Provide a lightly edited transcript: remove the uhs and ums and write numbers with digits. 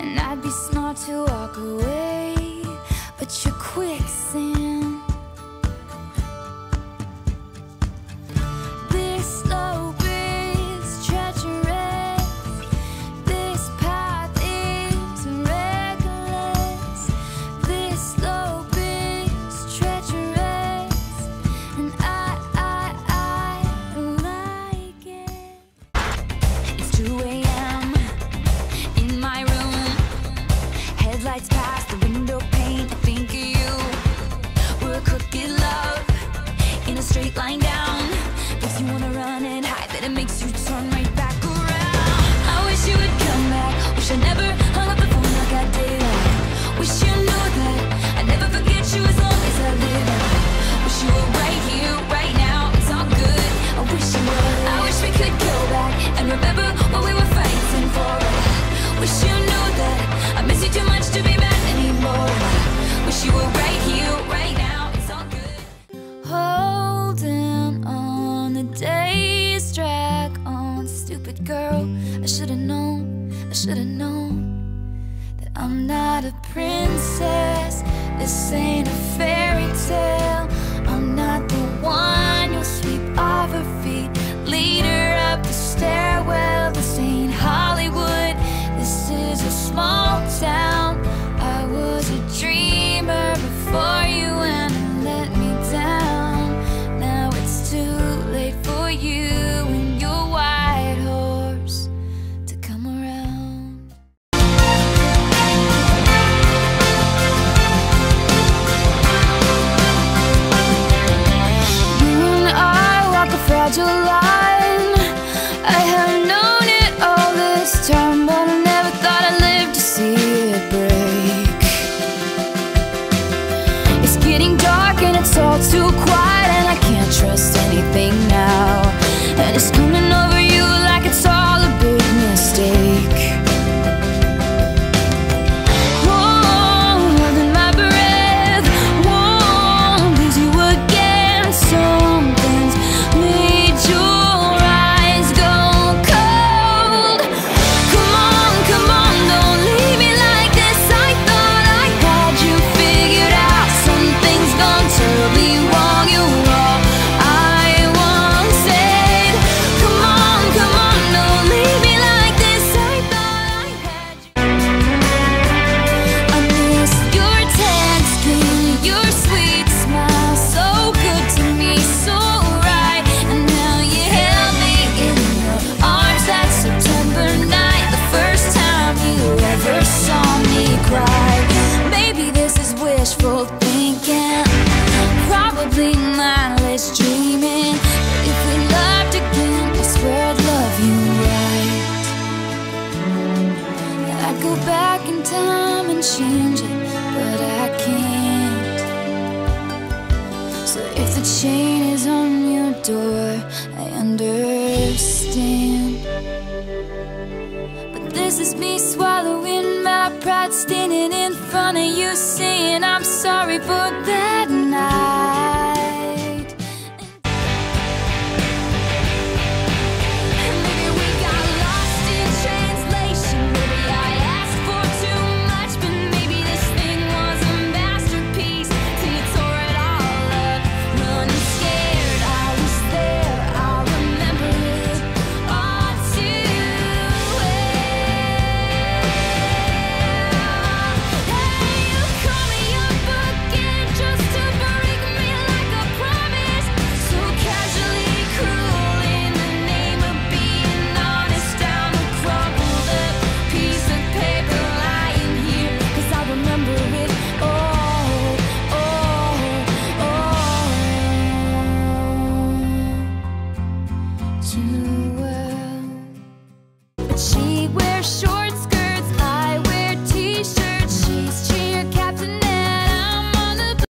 And I'd be smart to walk away, but you're quicksand. This slope is treacherous, this path is reckless. This slope is treacherous, and I don't like it. It's 2 a.m. in my room, headlights past the window pane. I think of you. We're a crooked love in a straight line down. Makes you wanna run and hide, that it makes you turn right back around. I wish you would come back. Wish I never hung up the phone like I did. Wish you knew that I'd never forget you as long as I live. Wish you were right here, right now. It's all good. I wish you would. I wish we could go back and remember what we were fighting for. Wish you knew that I miss you too much to be mad anymore. Wish you were right here, right now. It's all good. Holding on, the days drag on. Stupid girl, I should've known that I'm not a princess. This ain't a fairy tale. I'm not the one you'll sweep off her feet, lead her up the stairwell. This ain't Hollywood, this is a small town. I was a dreamer before you and you let me down. Now it's too late for you and your white horse to come around. You and I walk a fragile line. I have known it all this time, but I never thought I'd live to see it break. It's getting dark and it's all too quiet, and I can't trust anything now. And it's coming over you like it's all a big mistake. Holding my breath, won't lose you again. Something's made your eyes go cold. Come on, don't leave me like this. I thought I had you figured out. Something's gone terribly wrong. You're all I wanted. Come on, don't leave me like this. I thought I had you. I miss your tan skin, your sweet smile, so good to me, so right. And now you held me in your arms that September night, the first time you ever saw me cry. Maybe this is wishful thinking, probably mindless dreaming. But if we loved again, I swear I'd love you right. I'd go back in time and change it, but I can't. So if the chain is on your door, I understand. But this is me swallowing my pride, standing in front of you saying I'm sorry for that.